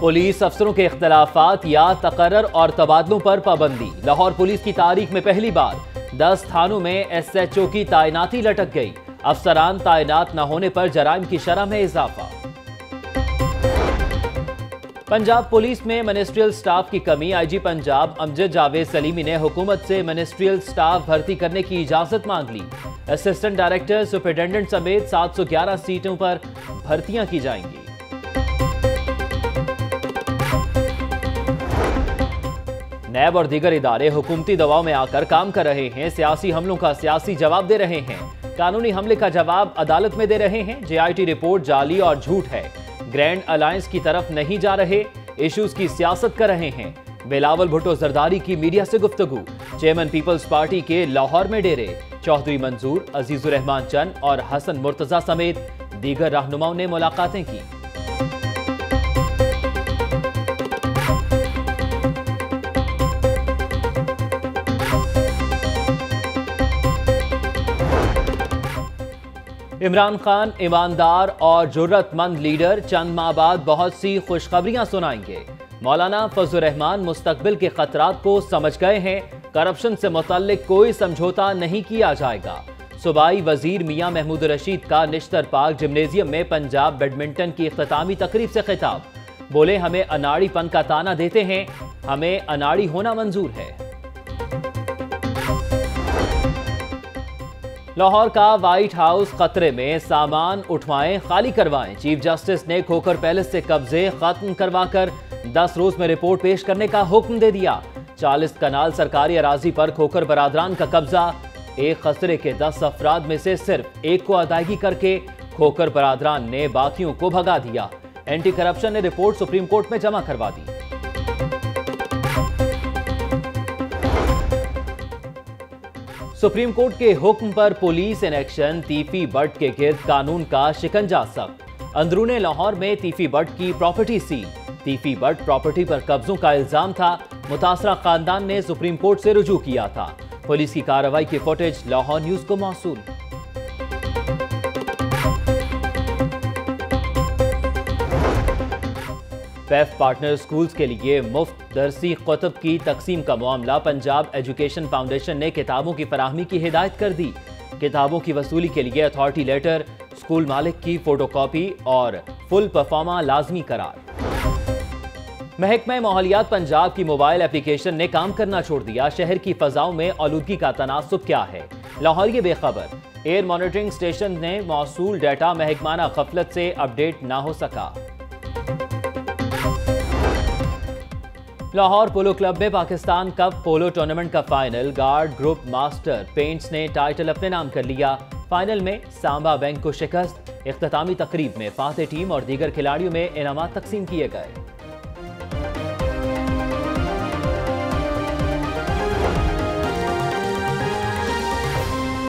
Police अफसरों के इख्तलाफात या तकर्रर और तबादलों पर पाबंदी। लाहौर पुलिस की तारीख में पहली बार 10 थानों में SHO की तैनाती लटक गई। अफसरान तैनात न होने पर जराइम की शरह में इजाफा। पंजाब पुलिस में मिनिस्ट्रियल स्टाफ की कमी। IG पंजाब अमजद जावेद सलीमी ने हुकूमत से मिनिस्ट्रियल स्टाफ भर्ती करने की इजाजत मांग ली। असिस्टेंट डायरेक्टर, सुपरिटेंडेंट समेत 711 सीटों पर भर्तियां की जाएंगी। नैब और दीगर इदारे हुकूमती दबाव में आकर काम कर रहे हैं। सियासी हमलों का सियासी जवाब दे रहे हैं। कानूनी हमले का जवाब अदालत में दे रहे हैं। JIT रिपोर्ट जाली और झूठ है। ग्रैंड अलायंस की तरफ नहीं जा रहे, इश्यूज की सियासत कर रहे हैं। बिलावल भुट्टो जरदारी की मीडिया से गुफ्तगू। चेयरमैन पीपल्स पार्टी के लाहौर में डेरे। चौधरी मंजूर, अजीजुर रहमान चंद और हसन मुर्तजा समेत दीगर रहनुमाओं ने मुलाकातें की। इमरान खान ईमानदार और जुर्रतमंद लीडर, चंद माह बाद बहुत सी खुशखबरियां सुनाएंगे। मौलाना फजलुर रहमान मुस्तकबिल के खतरात को समझ गए हैं। करप्शन से मुतल्लिक कोई समझौता नहीं किया जाएगा। सूबाई वजीर मियां महमूद रशीद का निश्तर पार्क जिम्नेजियम में पंजाब बैडमिंटन की इख्तितामी तकरीब से खिताब। बोले, हमें अनाड़ीपन का ताना देते हैं, हमें अनाड़ी होना मंजूर है। लाहौर का व्हाइट हाउस खतरे में, सामान उठवाएं, खाली करवाएं। चीफ जस्टिस ने खोखर पैलेस से कब्जे खत्म करवाकर 10 रोज में रिपोर्ट पेश करने का हुक्म दे दिया। 40 कनाल सरकारी अराजी पर खोखर बरादरान का कब्जा। एक खसरे के 10 अफराद में से सिर्फ एक को अदायगी करके खोखर बरादरान ने बाकियों को भगा दिया। एंटी करप्शन ने रिपोर्ट सुप्रीम कोर्ट में जमा करवा दी। सुप्रीम कोर्ट के हुक्म पर police in action. Teefi Butt के गिर्द कानून का शिकंजा सख्त। अंदरूने लाहौर में तीफी बट की property seal. Teefi Butt property पर कब्जों का इल्जाम था। मुतासरा खानदान ने सुप्रीम कोर्ट से रुजू किया था। पुलिस की कार्रवाई की फुटेज लाहौर न्यूज को मौसूल। पैफ पार्टनर स्कूल्स के लिए मुफ्त दरसी कुतुब की तकसीम का मामला। पंजाब एजुकेशन फाउंडेशन ने किताबों की फराहमी की हिदायत कर दी। किताबों की वसूली के लिए अथॉरिटी लेटर, स्कूल मालिक की फोटोकॉपी और फुल परफॉर्मा लाजमी करार। महकमा माहौलियात पंजाब की मोबाइल एप्लीकेशन ने काम करना छोड़ दिया। शहर की फजाओं में आलूदगी का तनासुब क्या है, लाहौर ये बेखबर। एयर मॉनिटरिंग स्टेशन ने मौसूल डाटा महकमाना गफलत से अपडेट ना हो सका। लाहौर पोलो क्लब में पाकिस्तान कप पोलो टूर्नामेंट का final. Guard group master paints ने टाइटल अपने नाम कर लिया। फाइनल में सांबा बैंक को शिकस्त। इख्तितामी तकरीब में फातेह टीम और दीगर खिलाड़ियों में इनामात तकसीम किए गए।